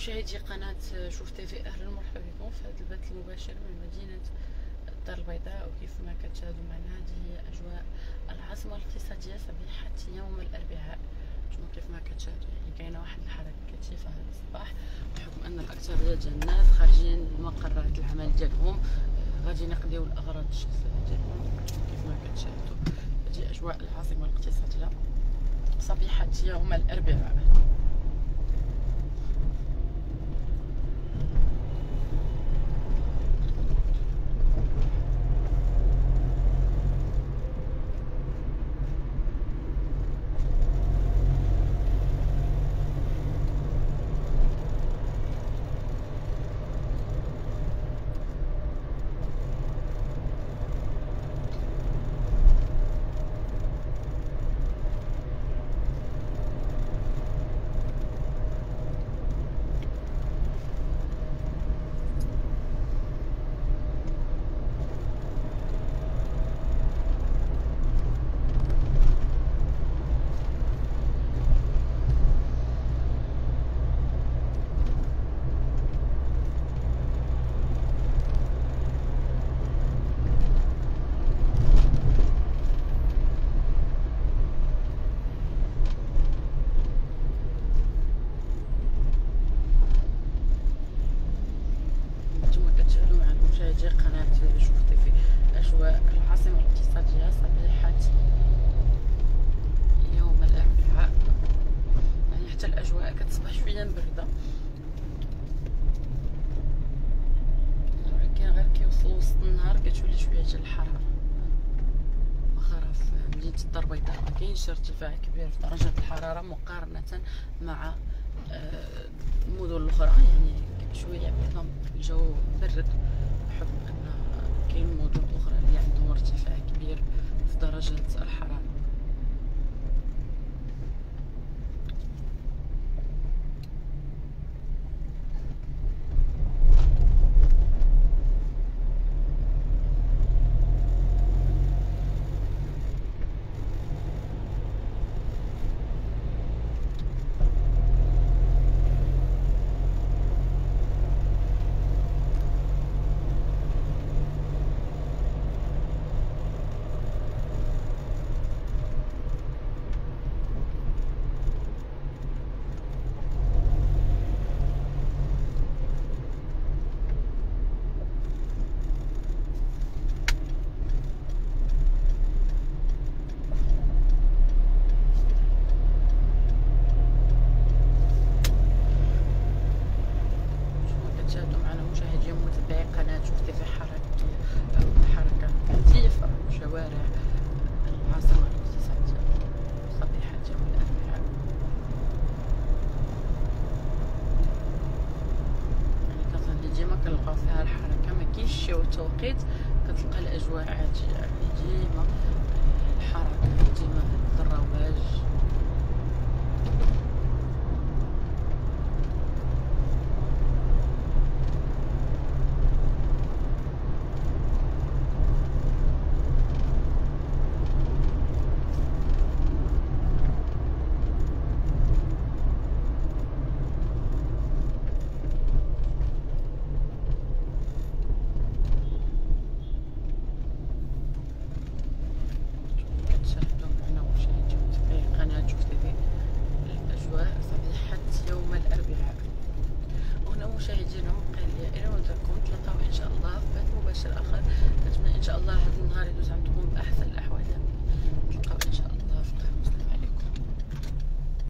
مشاهدي قناة شوف تيفي، أهلا ومرحبا بكم في هذا البث المباشر من مدينة الدار البيضاء. وكيف ما كتشاهدوا معنا هذه هي أجواء العاصمة الاقتصادية صبيحة يوم الأربعاء. كيف ما كتشاهدوا يعني كاينة واحد الحركة كثيفة هذا الصباح، بحكم أن الأكثرية ديال الناس خارجين من مقرات العمل ديالهم، غاديين يقضيو الأغراض الشخصية ديالهم. كيف ما كتشاهدوا هذه أجواء العاصمة الاقتصادية صبيحة يوم الأربعاء. مشاهدي قناة شوف تيفي، أجواء العاصمة الاقتصادية صبيحة يوم الأربعاء. يعني حتى الأجواء كتصبح شوية مبردة، ولكن غير كيوصل وسط النهار كتولي شوية ديال الحرارة. واخا في مدينة الدار البيضاء مكاينش ارتفاع كبير في درجة الحرارة مقارنة مع المدن الأخرى، يعني شوية بحكم الجو برد، بحكم أن كاين مدن أخرى اللي عندهم ارتفاع كبير في درجة الحرارة. مشاهدي ومتابعي قناة شوف تيفي، حركة كثيفة في شوارع العاصمة الاقتصادية صبيحة يوم الأربعاء. يعني كتظل ديما كنلقاو فيها الحركة، مكاينش شي توقيت كتلقى الأجواء عادية، يعني ديما